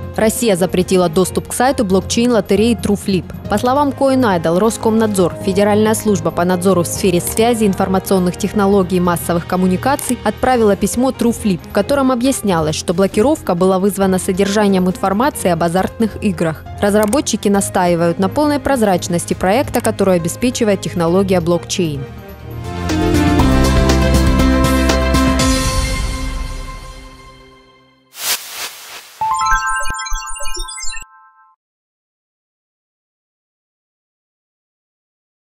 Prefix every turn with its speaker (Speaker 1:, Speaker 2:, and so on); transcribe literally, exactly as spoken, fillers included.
Speaker 1: Россия запретила доступ к сайту блокчейн-лотереи TrueFlip. По словам CoinIdol, Роскомнадзор, Федеральная служба по надзору в сфере связи, информационных технологий и массовых коммуникаций, отправила письмо TrueFlip, в котором объяснялось, что блокировка была вызвана содержанием информации об азартных играх. Разработчики настаивают на полной прозрачности проекта, который обеспечивает технология блокчейн.